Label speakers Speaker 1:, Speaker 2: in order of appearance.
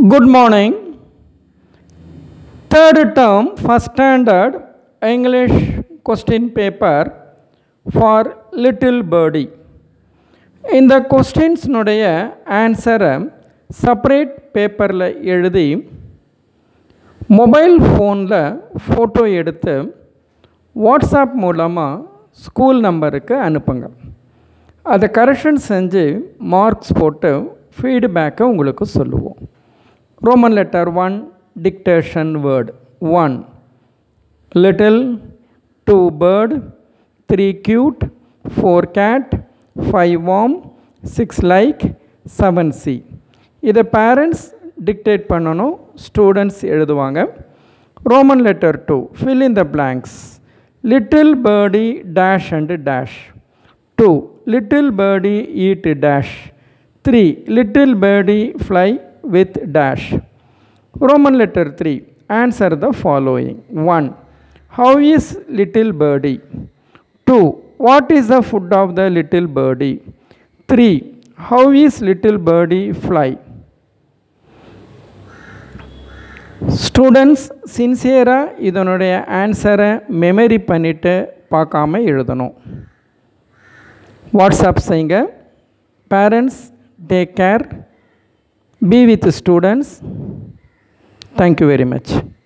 Speaker 1: Good morning. Third term, first standard English question paper for little birdie. இந்த questions நுடைய answer separate paperல எழுதி mobile phoneல photo எடுத்து WhatsApp மூலமா ஸ்கூல் நம்பருக்கு அனுப்புங்க. அதை கரெக்ஷன் செஞ்சு மார்க்ஸ் போட்டு ஃபீட்பேக்கை உங்களுக்கு சொல்லுவோம். Roman letter 1 dictation word 1 little, 2 bird, 3 cute, 4 cat, 5 warm, 6 like, 7 see. இதை parents dictate பண்ணணும், students எழுதுவாங்க. Roman letter 2 fill in the blanks. Little birdie dash and dash. 2 little birdie eat dash. 3 little birdie fly with dash. Roman letter 3 answer the following. 1 how is little birdie? 2 what is the food of the little birdie? 3 how is little birdie fly? Students sincere இதனுடைய ஆன்சரை memory பண்ணிட்டு பார்க்காம எழுதணும். WhatsApp செய்யுங்க. Parents take care. Be with students. Thank you very much.